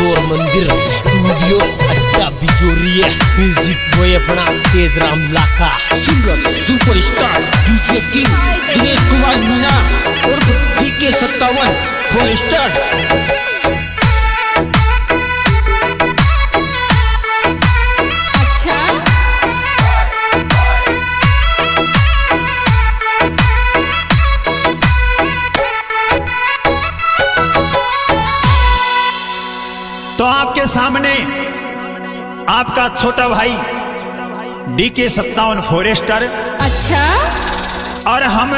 सौर मंदिर स्टूडियो अड्डा बिजोरिया। म्यूजिक बॉय अपना Tejram Laka, singer superstar DJ king Dinesh Kumar Meena और DK57 4 स्टार। तो आपके सामने आपका छोटा भाई DK57 4 स्टार। अच्छा। और हम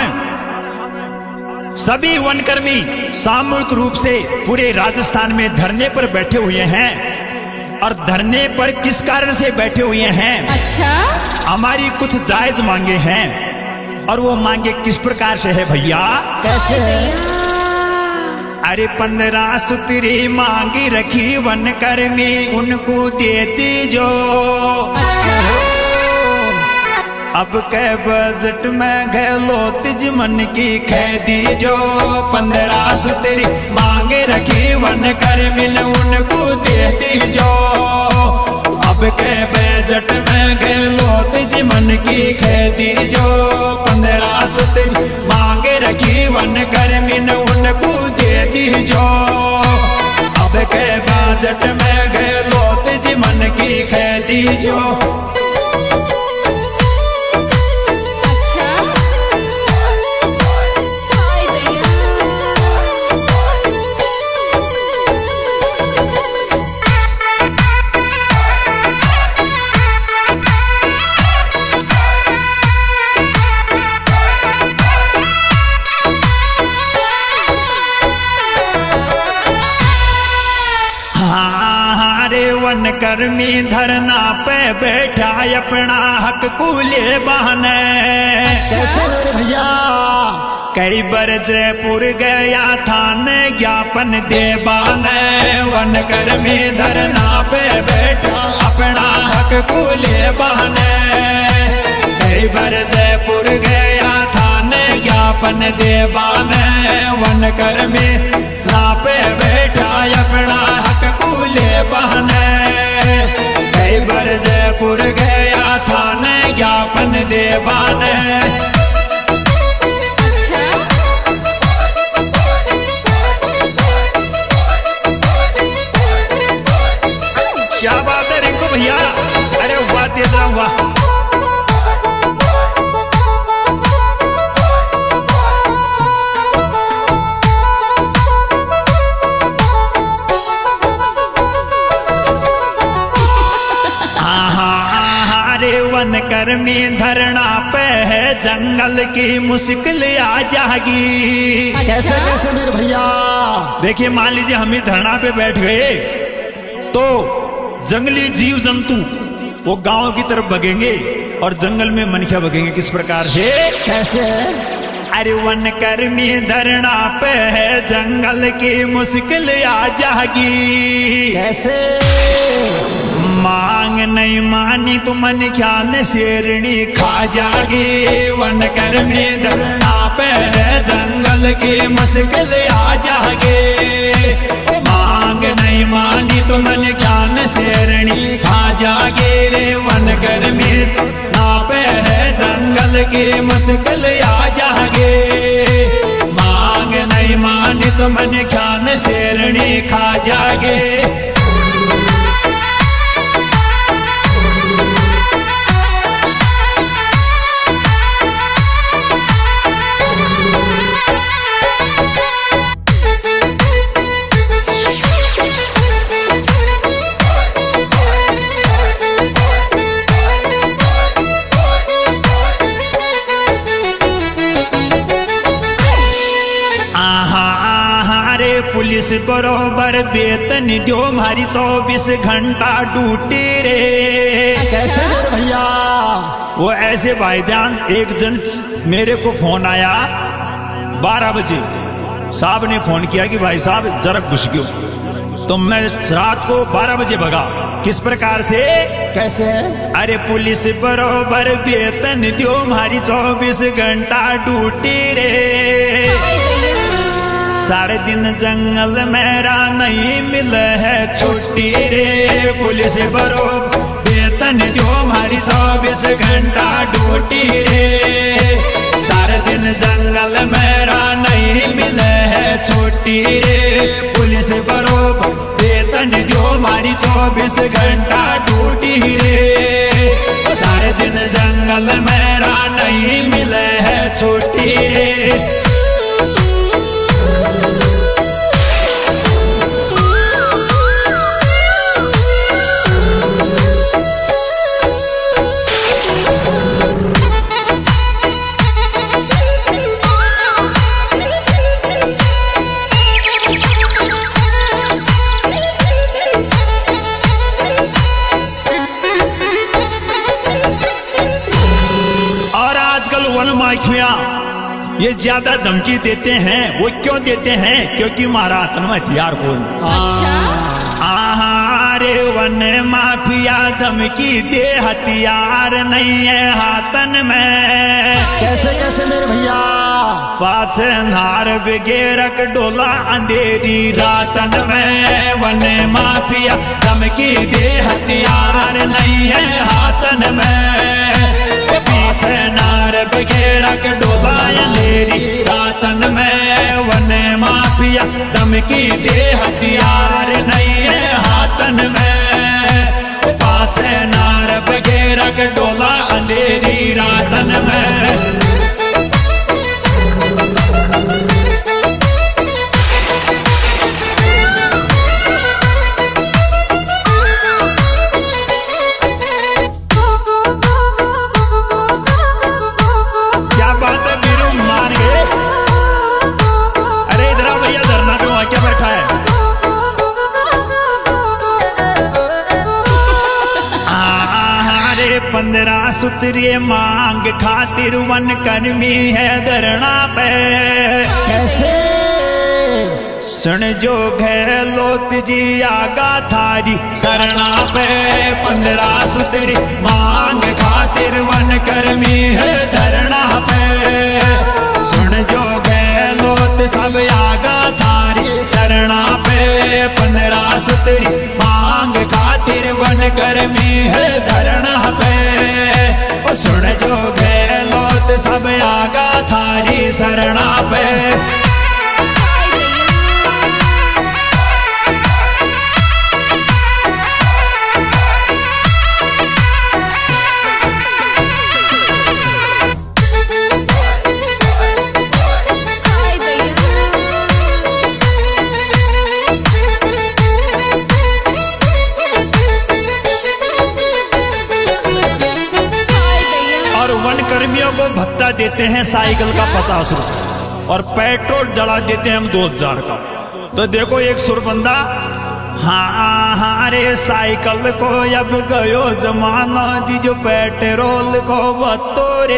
सभी वनकर्मी सामूहिक रूप से पूरे राजस्थान में धरने पर बैठे हुए हैं। और धरने पर किस कारण से बैठे हुए हैं? अच्छा। हमारी कुछ जायज मांगे हैं। और वो मांगे किस प्रकार से है भैया? कैसे है? अरे 15 सूत्री मांगी रखी वनकर्मी, उनको दे दीजो। अच्छा। अब के बजट में घलो तिज मन की कह दीजो। 15 सूत्री मांगे रखी वनकर्मी, उनको दे दीजो। अब के बजट में घलो तिज मन की कह दीजो। 15 सूत्री मांगे रखी वनकर्मी, उनको दे दीजो। अब के बजट में घलो तिज मन की कह दीजो। वनकर्मी धरना पे बैठा अपना हक कूले बहने। भैया कई बार जयपुर गया थाने ज्ञापन देवाने। वनकर्मी धरना पे बैठा अपना हक कूले बहने। कई बार जयपुर गया थाने ज्ञापन देवाने। वनकर्मी ना पे बैठा अपना हक कूले बहने। कई बार जयपुर गया थाने ज्ञापन देवाने। अच्छा। क्या बात है रिंकू भैया? अरे वाह तेजराम वाह। वनकर्मी धरना पे है जंगल की मुश्किल आ जाएगी। कैसे कैसे मेरे भैया? देखिए मान लीजिए हम ही धरना पे बैठ गए तो जंगली जीव जंतु वो गांव की तरफ भगेंगे और जंगल में मनखिया भगेंगे। किस प्रकार से? कैसे? अरे वनकर्मी धरना पे है जंगल की मुश्किल आ जाएगी। कैसे? मांग नहीं मानी तो मन ख्याल शेरनी खा जागी। वनकर्मी धरना पे है जंगल की मुश्किल आ जागे। मांग नहीं मानी तो मन ख्याल शेरनी खा जागे रे। वनकर्मी धरना पे है जंगल की मुश्किल आ जागे। मांग नहीं मानी तो मन ख्याल शेरनी खा जागे। पुलिस बरोबर वेतन दो हमारी 24 घंटा ड्यूटी रे। कैसे भैया? वो ऐसे भाईजान एक जन मेरे को फोन आया 12 बजे। साहब ने फोन किया कि भाई साहब जरा घुस गयो। तो मैं रात को 12 बजे भगा। किस प्रकार से? कैसे? अरे पुलिस बरोबर वेतन दो हमारी 24 घंटा ड्यूटी रे। सारे दिन जंगल मेरा नहीं मिले है छुट्टी रे, पुलिस बरो वेतन जो हमारी 24 घंटा ड्यूटी रे। सारे दिन जंगल मेरा नहीं मिले है छुट्टी रे, पुलिस बरो वेतन जो हमारी 24 घंटा ड्यूटी रे। सारे दिन जंगल मेरा नहीं मिले है छुट्टी रे। ये ज्यादा धमकी देते हैं, वो क्यों देते हैं? क्योंकि हमारा हाथ में हथियार हो। रे वन माफिया धमकी दे, हथियार नहीं है हाथन में। कैसे कैसे मेरे भैया? पास नार बिगेरक डोला अंधेरी रातन में। वन माफिया धमकी दे, हथियार नहीं है हाथन में। पीछे नार बगेरक डोला अंधेरी रातन में। वन माफिया धमकी दे, हथियार नहीं है हाथन में। पाछे नार बगेरक डोला अंधेरी रातन में। सूत्रीय मांग खातिर वन कर्मी है धरना पे। कैसे? सुन जो गहलोत जी आगा थारी शरणा पे। 15 सूत्री मांग खातिर वन कर्मी है धरना पे। सुन जो गहलोत सब आगा थारी शरणा पे। 15 सूत्री मांग खातिर वन कर्मी है धरना पे। सुन जो गहलोत सब आगा थारी शरणा पे। कर्मियों को भत्ता देते हैं साइकिल का 50 रुपये और पेट्रोल जला देते हैं हम 2000 का। तो देखो एक सुरबंदा, हाँ रे साइकिल को अब गयो जमाना दी जो पेट्रोल को बतोरे।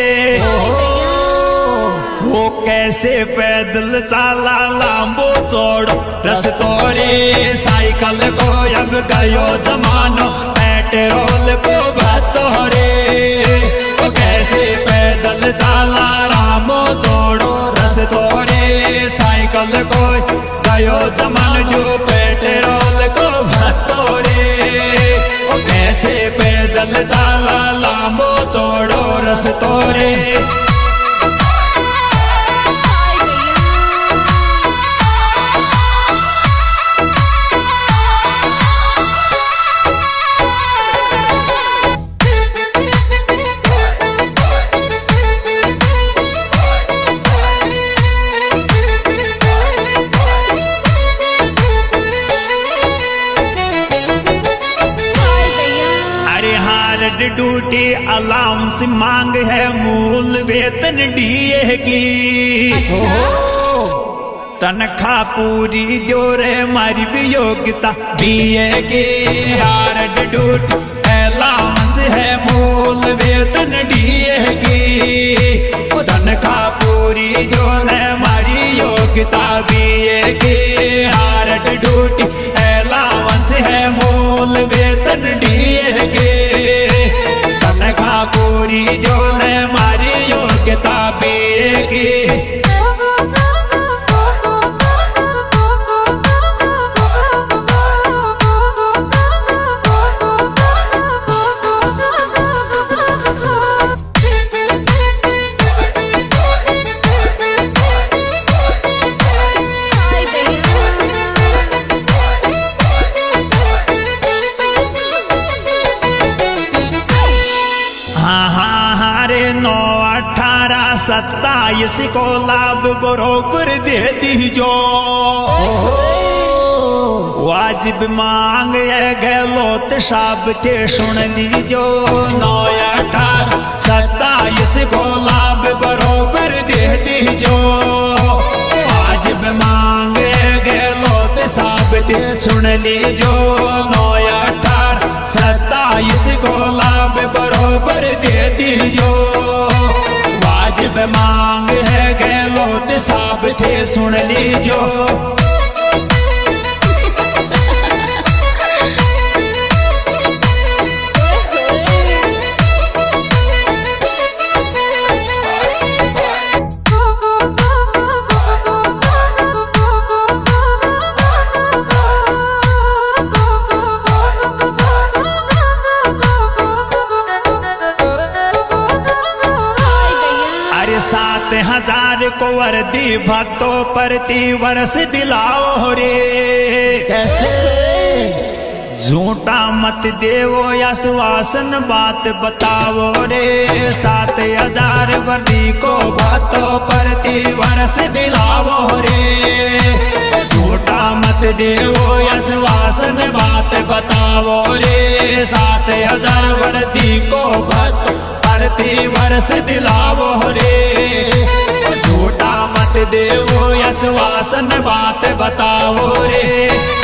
वो कैसे पैदल चाला लांबो चौड़ रस्तोरे। साइकिल को अब गयो जमाना पेट्रोल को बतोरे। कैसे पैदल चाला रामो जोड़ो रस्तोरे। साइकिल को गयो जमान जो पेट्रोल को भतोरे। कैसे पैदल चाला लामो जोड़ो रस्तोरे। ड्यूटी अलाउंस मांग है मूल वेतन डीए की। तनख्वाह पूरी जो रे हमारी भी योग्यता बीए की। हार्ड ड्यूटी अलाउंस है मूल वेतन डीए की। तनख्वाह पूरी जो है हमारी योग्यता बीए की। हार्ड ड्यूटी अलाउंस है मूल वेतन डीए की। तनख्वाह पूरी जो है हमारी योग्यता बीए की। हारे 9, 18, 27 को लाभ बरोबर दे दीजो। वाजिब मांग गलोत साब थे सुन लीजो। 9, 18, 27 को लाभ बरोबर दे दीजो। वाजिब मांग गलोत साब थे सुन लीजो। 9, 18, 27 को लाभ बरोबर दे दीजो। वाजिब मांग है गलोत साब थे सुन लीजो। अरे 7,000 को वर्दी भक्तों प्रति वर्ष दिलाओ रे। कैसे झूठा मत देवो आश्वासन बात बताओ रे। 7,000 वर्दी को भक्तों प्रति वर्ष दिलाओ रे। झूठा मत देवो आश्वासन बात बताओ रे। 7,000 वर्दी को भक्त प्रति वर्ष दिलावो रे। झूठा मत देवो आश्वासन बात बताओ रे।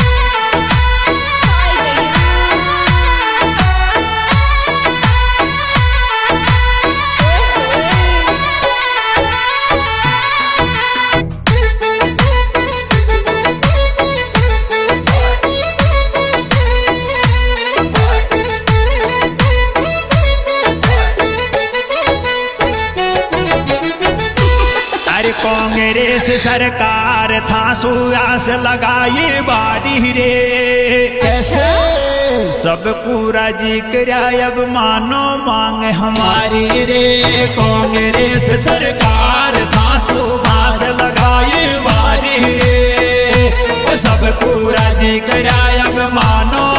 कांग्रेस सरकार था सुयास लगाई बारी रे। कैसे सबको राजी करा अब मानो मांग हमारी रे। कांग्रेस सरकार था सुयास लगाई बारी रे। सबको राजी करा अब मानो